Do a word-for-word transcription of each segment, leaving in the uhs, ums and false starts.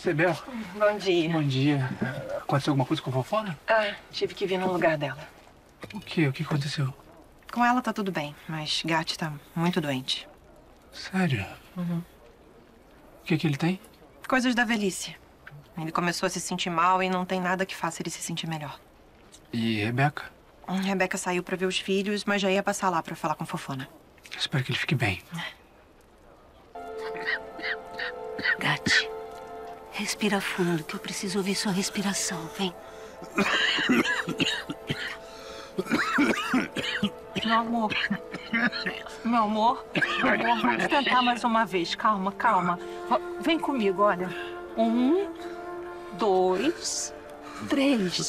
Cebel. Bom dia. Bom dia. Aconteceu alguma coisa com a Fofona? Ah, tive que vir no lugar dela. O quê? O que aconteceu? Com ela tá tudo bem, mas Gatti tá muito doente. Sério? Uhum. O que que ele tem? Coisas da velhice. Ele começou a se sentir mal e não tem nada que faça ele se sentir melhor. E Rebeca? Hum, Rebeca saiu pra ver os filhos, mas já ia passar lá pra falar com Fofona. Espero que ele fique bem. Gatti, respira fundo, que eu preciso ouvir sua respiração. Vem. Meu amor. Meu amor. Meu amor, vamos tentar mais uma vez. Calma, calma. Vem comigo, olha. Um, dois, três.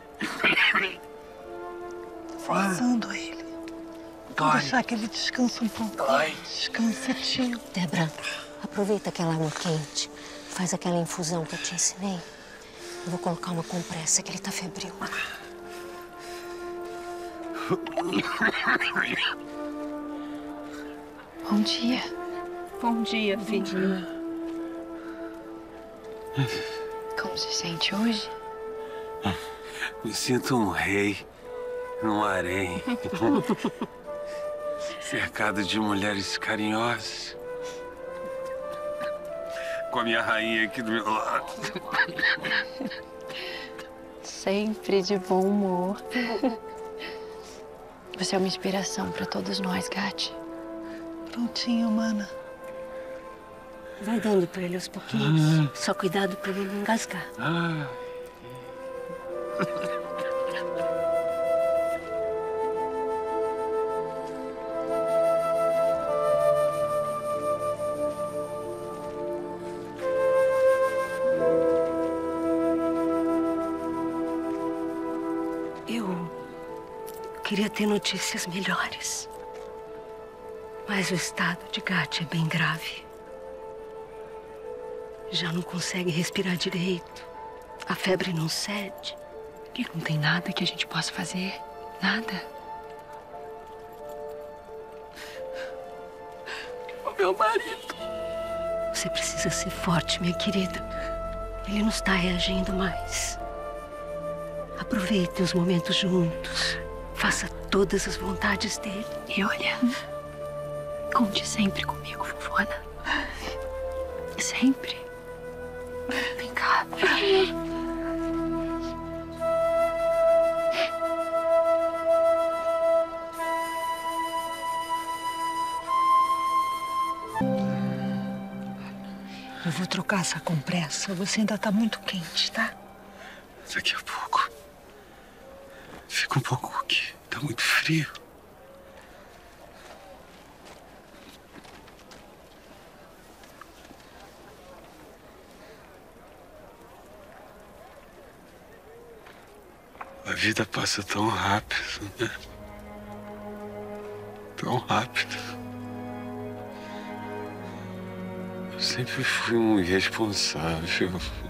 Forçando ele. Vou deixar que ele descanse um pouco. Dói. Descansa, tio. Débora, aproveita aquela água quente. Faz aquela infusão que eu te ensinei. Eu vou colocar uma compressa, que ele tá febril. Bom dia. Bom dia, filho. Como se sente hoje? Me sinto um rei num harém. Cercado de mulheres carinhosas. Com a minha rainha aqui do meu lado. Sempre de bom humor. Você é uma inspiração para todos nós, Gatti. Prontinho, mana. Vai dando pra ele aos pouquinhos. Só cuidado pra ele não engasgar. Ah. Eu queria ter notícias melhores. Mas o estado de Gatti é bem grave. Já não consegue respirar direito. A febre não cede. E não tem nada que a gente possa fazer? Nada? O meu marido. Você precisa ser forte, minha querida. Ele não está reagindo mais. Aproveite os momentos juntos. Faça todas as vontades dele. E olha, conte sempre comigo, Fofona. Sempre. Vem cá. Eu vou trocar essa compressa. Você ainda tá muito quente, tá? Daqui a pouco. Fica um pouco aqui. Tá muito frio. A vida passa tão rápido, né? Tão rápido. Eu sempre fui um irresponsável.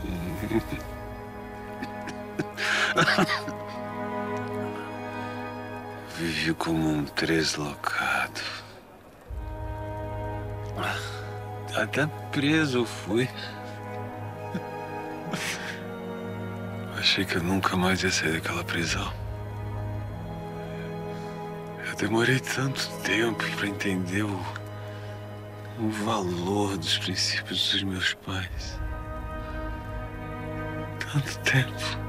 Vivi como um deslocado. Até preso eu fui. Achei que eu nunca mais ia sair daquela prisão. Eu demorei tanto tempo para entender o, o valor dos princípios dos meus pais. Tanto tempo.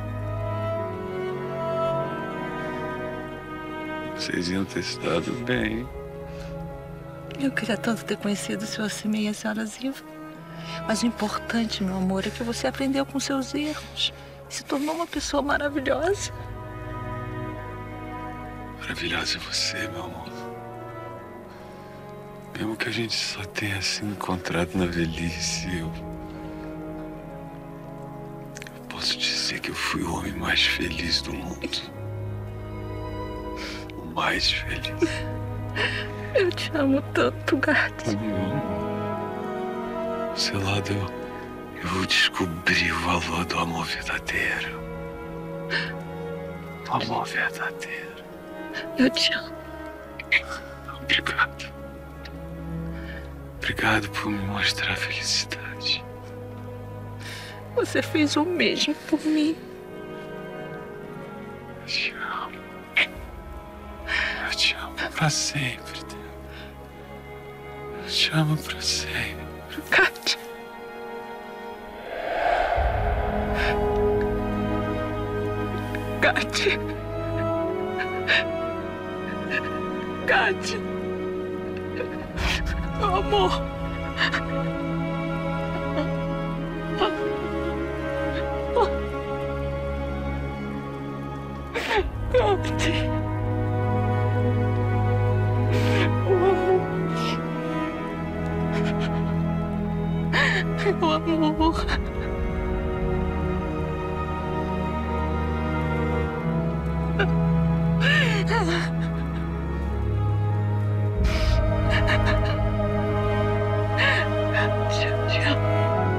Vocês iam ter se dado bem. Eu queria tanto ter conhecido o senhor Cimei e a senhora Ziva. Mas o importante, meu amor, é que você aprendeu com seus erros. Se tornou uma pessoa maravilhosa. Maravilhosa é você, meu amor. Mesmo que a gente só tenha se encontrado na velhice, eu... eu posso dizer que eu fui o homem mais feliz do mundo. O mais feliz. Eu te amo tanto, Gatti. Do seu lado, eu... Eu descobri o valor do amor verdadeiro. Do amor verdadeiro. Eu te amo. Obrigado. Obrigado por me mostrar a felicidade. Você fez o mesmo por mim. Eu te amo. Eu te amo pra sempre, Débora. Eu te amo pra sempre. Kátia. Kátia. Kátia. Meu amor. Kátia. Meu amor. Te, te amo.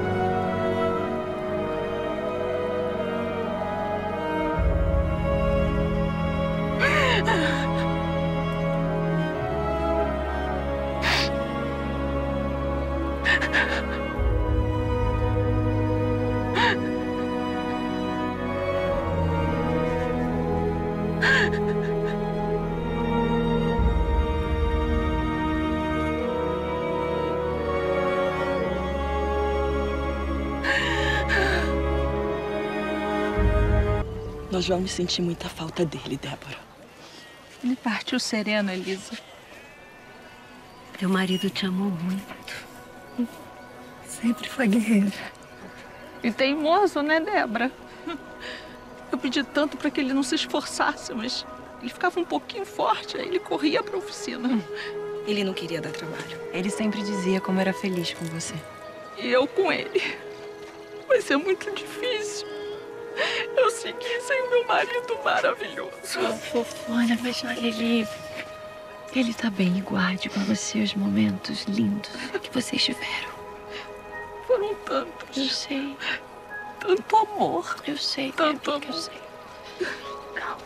Nós vamos sentir muita falta dele, Débora. Ele partiu sereno, Elisa. Teu marido te amou muito. Sempre foi guerreiro. E teimoso, né, Débora? Eu pedi tanto para que ele não se esforçasse, mas ele ficava um pouquinho forte, aí ele corria para a oficina. Ele não queria dar trabalho. Ele sempre dizia como era feliz com você. E eu com ele. Vai ser muito difícil. Eu segui sem o meu marido maravilhoso. Sua fofona, mas olha, ele... Ele tá bem e guarde com você os momentos lindos que vocês tiveram. Foram tantos. Eu sei. Tanto amor. Eu sei, Tanto amiga, eu amor. sei. Calma.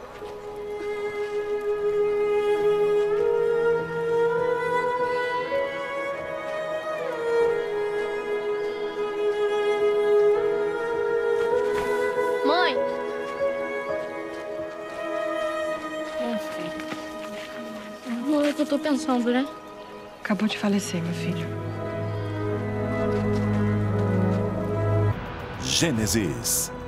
Mãe! Não é o que eu tô pensando, né? Acabou de falecer, meu filho. Gênesis.